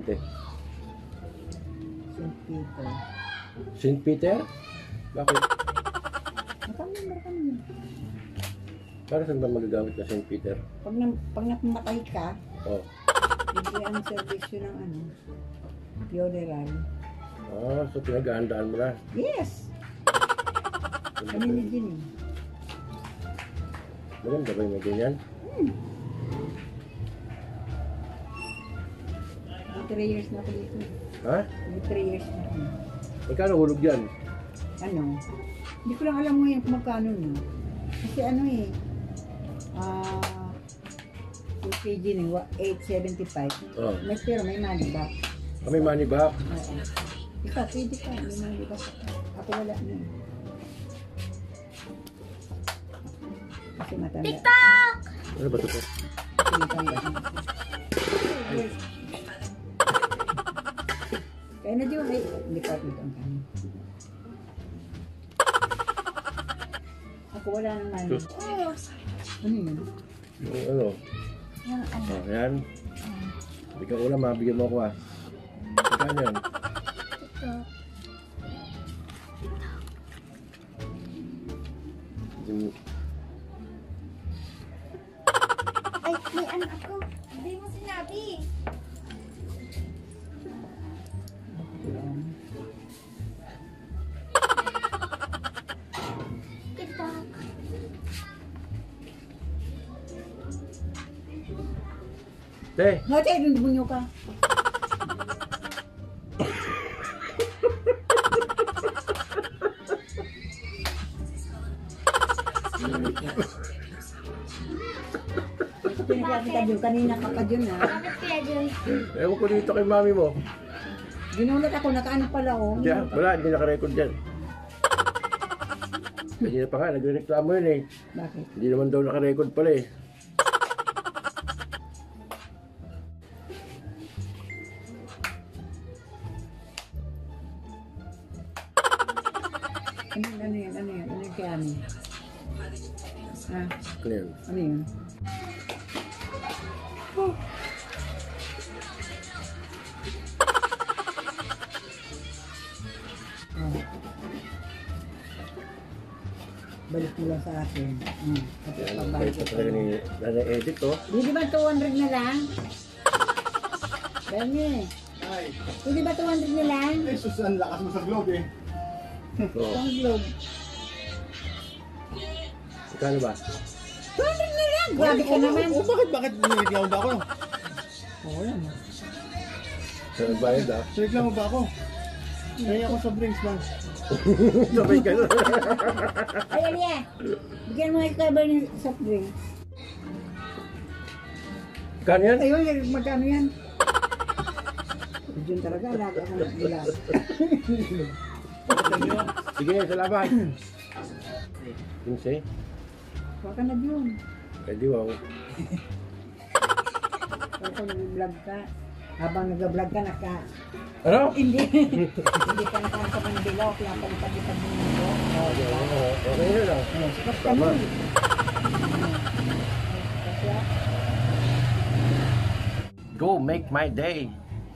Te? St. Peter. St. Peter? Bakit? Makamimbar kami. Para saan ba magagamit na St. Peter? Pag napamatay ka, Oh. bigyan ang servisyo ng funeral. Ah, so pinag-ahandaan mo na. Yes! Kami ni Jenny. Maganda ba yung ganyan? May 3 years na ako dito. Ha? May 3 years na ako. Magkano hulog yan? Ano? Hindi ko lang alam ngayon kung magkano na. Kasi yung PG ni 875. Oh. Pero may money back. May money back? Oo. Ikaw, pwede ka. May money back. Ako wala na. Kasi matanda. TikTok! Ano ba ito po? Kasi matanda. Kaya na Diyo, hindi pa ito ang kami. Ako wala nang money. Ano yun? Yung ano? Oh, yan. Bigyan ko lang, mabigyan mo ako ah. Magkano yan? Ay, may anak ako. Hindi mo sinabi. TikTok. Te! Hote, bunyo ka. Pinagkakita ka dyan, kanina ka pa dyan ha. Bakit kaya dyan? Ewan ko dito kay mami mo. Ginulat ako, nakaano pala oh. Diyan, wala, hindi nakarecord dyan. Kanina pa nga, nagre-reklamo yun eh. Bakit? Hindi naman daw nakarecord pala eh. Ano yan? Ano yung kaya amin? Ha? Ano yun? Ano yun? Balik mo lang sa akin. Tapos Yan, pabalik bait na talaga ni Nana Edith oh. Hindi ba 200 na lang? Dami. Hindi ba 200 na lang? Ay, sus, ang lakas mo sa globe eh. Oh. Ang globe. Magkano ba? 200 na lang! Grabe ka naman. Oh, bakit niligaw ba ako? Oo yan. Saan nagbayad ah? Niligaw ba ako? Kaya ako sa drinks lang. Sabay ka na. Ay, Alia. Bigyan mo ikaw ba ng soft drinks? Magkano yan? Ayun, magkano yan? Diyan talaga, alaga ako ng gula. Sige, salamat. Pinse? Baka na yun. Pwede wow. Baka nag-vlog ka. Habang nag-vlog ka, Ano? Hindi. Hindi ka nakanta ng dilaw, kaya palipad-lipad mo nito. Okay na lang. Sikat ka mo. Go, make my day.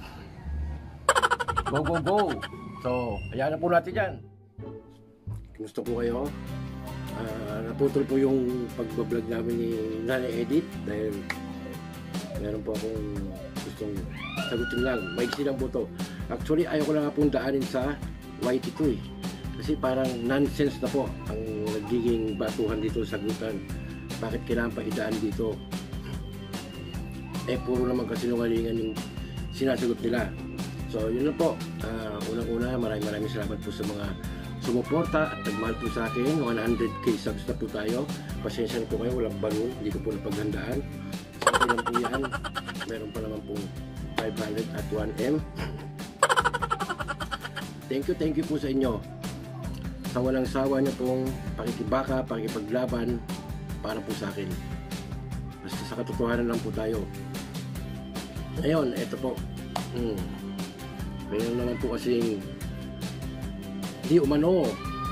Go, go, go. So, hayaan na po natin yan. Gusto po kayo. Naputol po yung pagbablog namin ni Nana Edith dahil meron po akong gustong sagutin lang. Maiksi lang po to. Actually, ayaw ko lang nga pong daanin sa YT2 eh. Kasi parang nonsense na po ang nagiging batuhan dito sa sagutan. Bakit kailangan pa idaan dito? Puro naman kasinungalingan yung sinasagot nila. So, yun na po. Unang-una, maraming salamat po sa mga sumuporta at nagmahal po sa akin. 100k subs na po tayo. Pasensya na po kayo, walang balon. Hindi ko po napaghandaan. Sa akin lang po yan. Meron pa naman po 500 at 1M. Thank you po sa inyo. Sa walang sawa niyo pong pakikibaka, pakipaglaban para po sa akin. Basta sa katotohanan lang po tayo. Ngayon, eto po. Mayroon naman po kasing di umano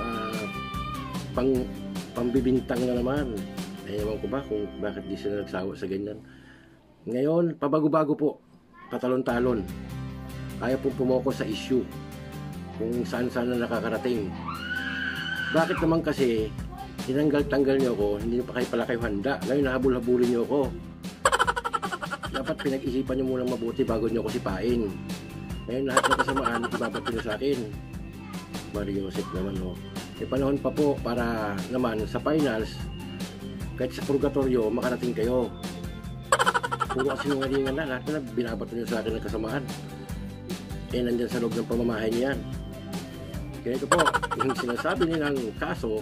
pambibintang na naman. Ewan ko ba kung bakit di sila nagsawa sa ganyan. Ngayon, pabago-bago po. Patalon-talon. ayaw po pumokus sa issue kung saan-saan na nakakarating. Bakit naman kasi tinanggal-tanggal niyo ako, hindi pa kayo handa, ngayon nahabol-habulin niyo ako. Dapat pinag-isipan niyo muna mabuti bago niyo ako sipain. Ngayon lahat ng kasamaan ibabato niyo sa akin. Mario Joseph naman, no. May panahon pa po para naman sa finals, kahit sa purgatorio makarating kayo. Puro kasi sinungalingan na, lahat na binabato niyo sa akin ng kasamaan. Nandyan sa loob ng pamamahay niyan. Ganito po, yung sinasabi nilang kaso,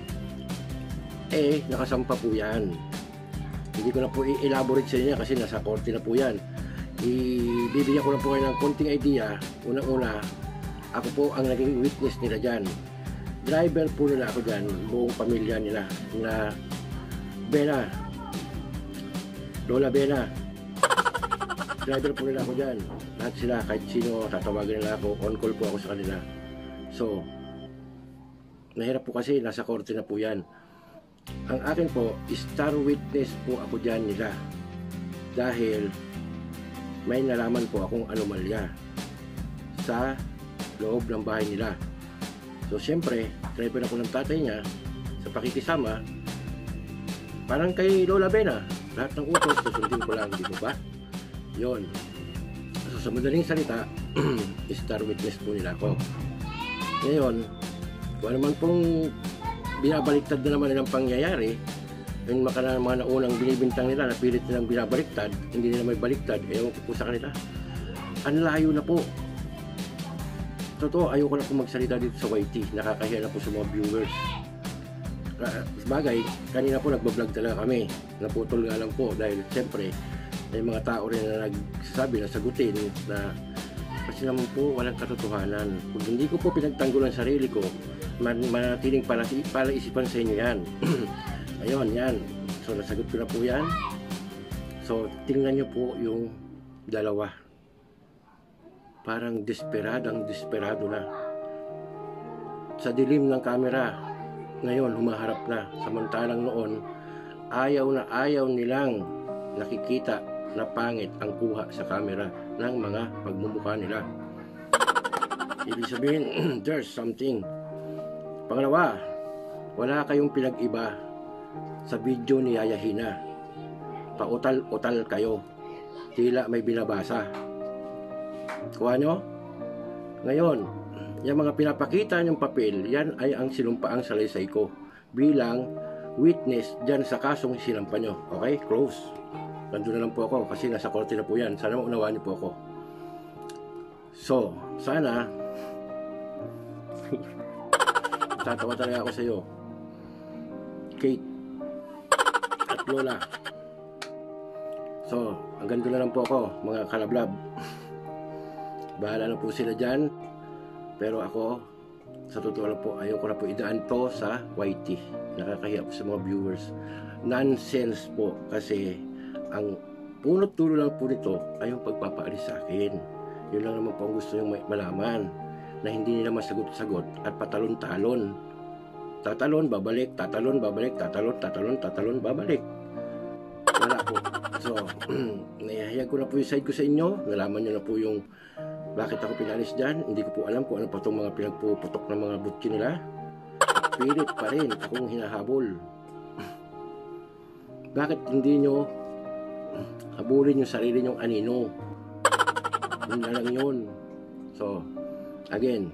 nakasampa po yan. Hindi ko na po i-elaborate sa inyo kasi nasa korte na po yan. Ibibigyan ko na po kayo ng konting idea. Unang-una, ako po ang naging witness nila dyan. Driver po nila ako dyan, buong pamilya nila na Bena, Lola Bena. Driver po nila ako dyan. Lahat sila, kahit sino, tatawagin nila ako, on call po ako sa kanila. So, nahirap po kasi nasa korte na po yan. Ang akin po, star witness po ako dyan nila. Dahil may nalaman po akong anomalya sa loob ng bahay nila. So, siyempre, driver ako ng tatay niya sa pakikisama. Parang kay Lola Bena, lahat ng utos, susundin ko lang, di ba? Yun. So, sa madaling salita, star witness po nila ako. Ngayon, kung ano man pong binabaliktad na naman nilang pangyayari, yung mga naunang binibintang nila, napilit nilang binabaliktad, hindi nila may baliktad, ewan ko po sa kanila. Ang layo na po. Totoo, ayoko na po magsalita dito sa YT, nakakahiya na po sa mga viewers. Sabagay, kanina po nagbablog talaga kami, naputol nga lang po dahil siyempre, may mga tao rin na nagsasabi na sagutin na kasi naman po walang katotohanan. Kung hindi ko po pinagtanggol ang sarili ko, manatiling palaisipan sa inyo yan. Ayun, yan. So, nasagot ko na po yan. So, tingnan nyo po yung dalawa. Parang desperado na. Sa dilim ng camera, ngayon humaharap na. Samantalang noon, ayaw nilang nakikita na pangit ang kuha sa camera ng mga pagmumukha nila. Ibig sabihin, there's something. Pangalawa, wala kayong pinag-iba sa video ni Yaya Hina. Pautal-utal kayo. Tila may binabasa. Kuha nyo? Ngayon, yung mga pinapakita niyong papel, yan ay ang sinumpaang salaysay ko bilang witness dyan sa kasong sinampa nyo. Okay? Close. Nandun na lang po ako kasi nasa korte na po yan. Sana maunawaan niyo po ako. So, sana tatawa talaga ako sa iyo, Kate at Lola. So, hanggang doon na lang po ako, mga kalablab. Bahala na po sila dyan. Pero ako, sa totoo lang po, ayoko na po idaan to sa YT. Nakakahiya po sa mga viewers. Nonsense po kasi ang punot dulo lang po nito ay yung pagpapaalis sa akin. Yun lang naman po ang gusto nyo malaman, na hindi nila masagot-sagot at patalon-talon. Tatalon, babalik, tatalon, babalik, tatalon, babalik. Wala po. So, nahihayag ko na po yung side ko sa inyo. Nalaman nyo na po yung bakit ako pinalis dyan. Hindi ko po alam kung ano pa itong mga pinagpuputok ng mga butki nila. Pilit pa rin akong hinahabol. Bakit hindi nyo habulin yung sarili nyong anino? Yun na lang yun. So, again,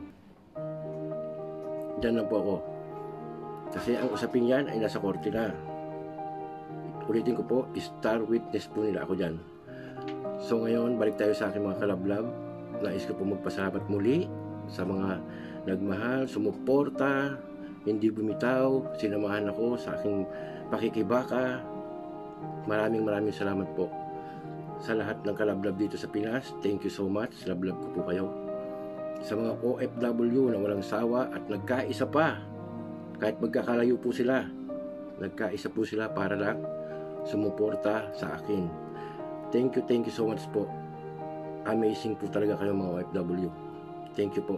dyan lang po ako. Kasi ang usapin yan ay nasa korte na. Ulitin ko po, star witness po nila ako dyan. So ngayon, balik tayo sa aking mga kalablab. Nais ko po magpasalamat muli sa mga nagmahal, sumuporta, hindi bumitaw, sinamahan ako sa aking pakikibaka. Maraming salamat po sa lahat ng kalablab dito sa Pinas. Thank you so much. Lablab ko po kayo. Sa mga OFW na walang sawa at nagkaisa pa, kahit magkakalayo po sila, nagkaisa po sila para lang sumuporta sa akin. Thank you so much po. Amazing po talaga kayo mga OFW. Thank you po.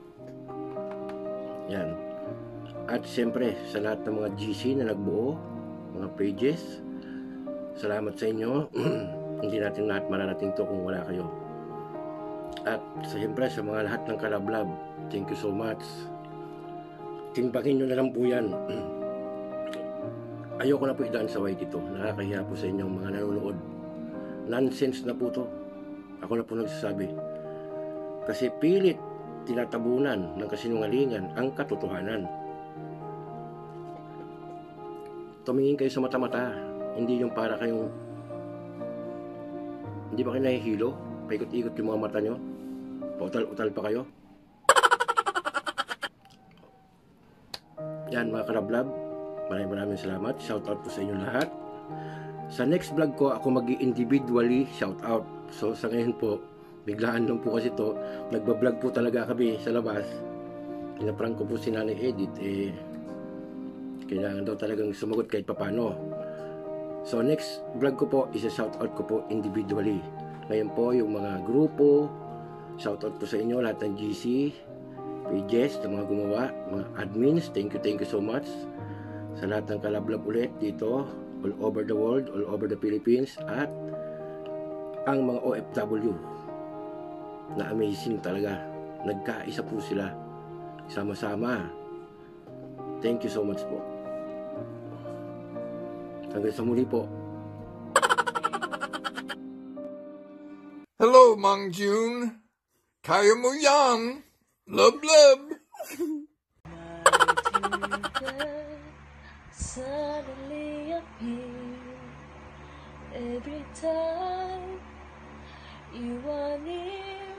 Yan. At siyempre sa lahat ng mga GC na nagbuo, mga pages, salamat sa inyo. Hindi natin lahat mararating to kung wala kayo. At siyempre sa mga lahat ng kalablab, thank you so much. Timbangin nyo na lang po yan. Ayoko na po idaan sa white ito. Nakakahiya po sa inyong mga nanonood. Nonsense na po to. Ako na po nagsasabi. Kasi pilit tinatabunan ng kasinungalingan ang katotohanan. Tumingin kayo sa mata-mata. Hindi yung para kayong... Hindi ba kayo nahihilo? Paikot-ikot yung mga mata nyo? Pautal-utal pa kayo? Yan mga kalablab. Maraming salamat. Shout out po sa inyo lahat. Sa next vlog ko, ako mag-individually shout out. So sa ngayon po, biglaan lang po kasi to. Nagbablog po talaga kami sa labas. Pinaprank ko po si Nanay Edith. Kailangan daw talagang sumagot kahit papano. So next vlog ko po, isa-shout out ko po individually. Ngayon po yung mga grupo, shout out po sa inyo lahat ng GC, pages, ng mga gumawa, mga admins, thank you so much. Sa lahat ng kalablab ulit dito, all over the world, all over the Philippines, at ang mga OFW na amazing talaga. Nagkaisa po sila, sama-sama. Thank you so much po. Hanggang sa muli po. Hello, Mang June. Kaya mo yan. Love, love. Suddenly appear every time you are near,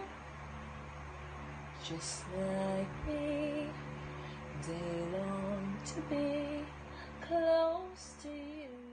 just like me. They long to be close to you.